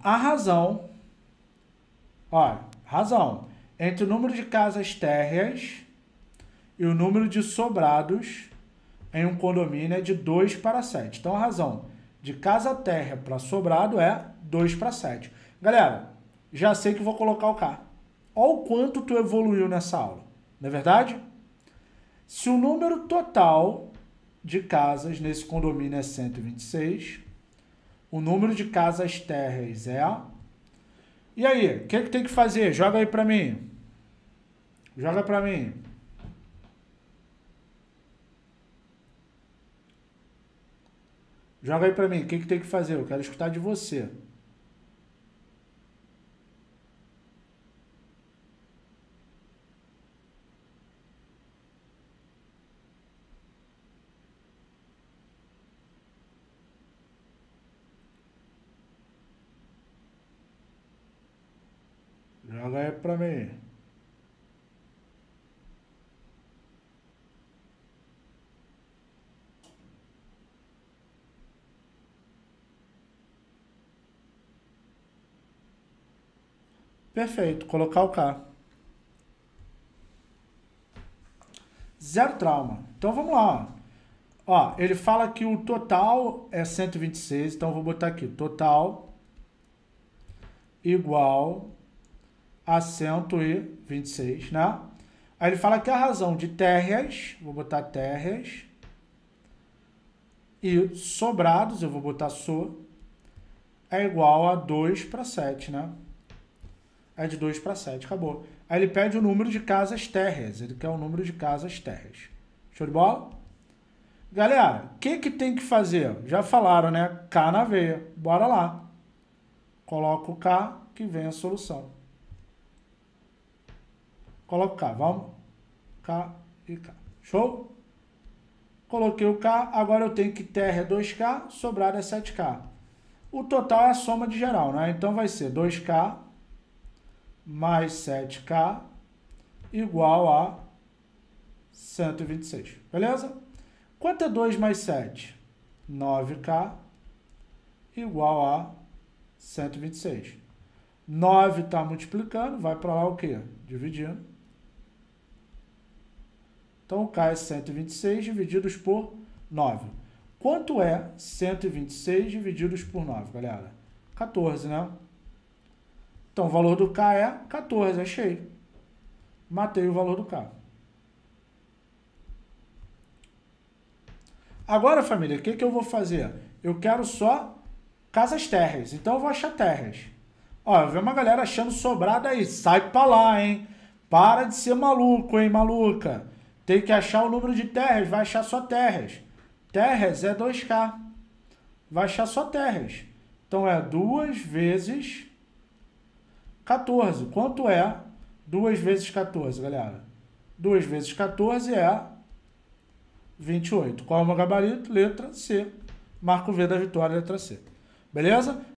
a razão, ó, razão, entre o número de casas térreas e o número de sobrados em um condomínio é de 2 para 7. Então, a razão de casa térrea para sobrado é 2 para 7. Galera, já sei que vou colocar o K. Olha o quanto tu evoluiu nessa aula, não é verdade? Se o número total de casas nesse condomínio é 126, o número de casas térreas é... E aí, o que tem que fazer? Joga aí para mim. Joga para mim. Joga aí para mim. O que tem que fazer? Eu quero escutar de você. Joga aí para mim. Perfeito, colocar o K. Zero trauma. Então vamos lá. Ó, ele fala que o total é 126, então eu vou botar aqui, total igual a 126, né? Aí ele fala que a razão de térreas, vou botar térreas, e sobrados, eu vou botar é igual a 2 para 7, né? É de 2 para 7, acabou. Aí ele pede o número de casas térreas, ele quer o número de casas térreas. Show de bola? Galera, o que tem que fazer? Já falaram, né? K na veia. Bora lá. Coloca o K que vem a solução. Coloca o K, vamos? K e K. Show? Coloquei o K, agora eu tenho que térrea é 2K, sobrado é 7K. O total é a soma de geral, né? Então vai ser 2K mais 7K igual a 126. Beleza? Quanto é 2 mais 7? 9K igual a 126. 9 está multiplicando, vai para lá o quê? Dividindo. Então, o K é 126 divididos por 9. Quanto é 126 divididos por 9, galera? 14, né? Então, o valor do K é 14, achei. Matei o valor do K. Agora, família, o que eu vou fazer? Eu quero só casas térreas, então eu vou achar térreas. Ó, eu vi uma galera achando sobrado aí, sai pra lá, hein? Para de ser maluco, hein, maluca? Tem que achar o número de térreas, vai achar só térreas. Térreas é 2K. Vai achar só térreas. Então é 2 vezes 14. Quanto é 2 vezes 14, galera? 2 vezes 14 é 28. Qual é o meu gabarito? Letra C. Marco V da vitória, letra C. Beleza?